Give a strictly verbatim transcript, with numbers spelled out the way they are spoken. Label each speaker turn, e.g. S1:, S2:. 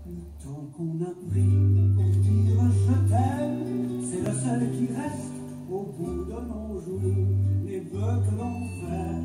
S1: Le temps qu'on a pris pour dire je t'aime, c'est le seul qui reste au bout de nos jours, les vœux que l'on fait